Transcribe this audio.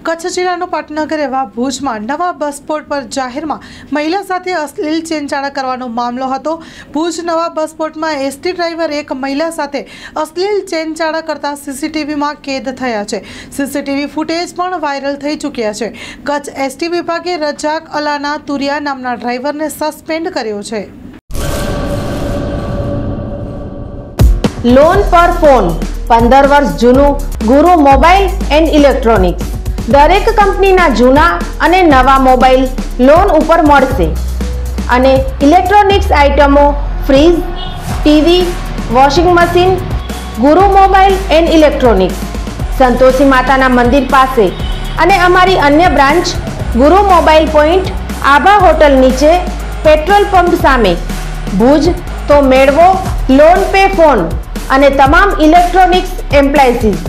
કચ્છ જિલ્લાનું પાટનગર એવા ભુજમાં નવા બસ સ્પોટ પર જાહેરમાં મહિલા સાથે અશ્લીલ ચેનચાળા કરવાનો મામલો હતો। ભુજ નવા બસ સ્પોટમાં એસટી ડ્રાઈવર એક મહિલા સાથે અશ્લીલ ચેનચાળા કરતા સીસીટીવીમાં કેદ થયા છે। સીસીટીવી ફૂટેજ પણ વાયરલ થઈ ચૂક્યા છે। કચ્છ એસટી વિભાગે રજાક અલાના તુરિયા નામના ડ્રાઈવરને સસ્પેન્ડ કર્યો છે। લોન પર ફોન 15 વર્ષ જૂનું ગુરુ મોબાઈલ એન્ડ ઇલેક્ટ્રોનિક્સ દરેક કંપનીના જૂના અને નવા મોબાઈલ લોન ઉપર મળશે અને ઇલેક્ટ્રોનિક્સ આઇટમો fridge, TV, washing machine Guru mobile and electronics Santoshi માતાના મંદિર પાસે અને અમારી અન્ય branch Guru mobile point Abha hotel નીચે પેટ્રોલ પંપ સામે ભુજ। તો મેળવો લોન પે ફોન અને તમામ ઇલેક્ટ્રોનિક્સ એપ્લાયન્સીસ।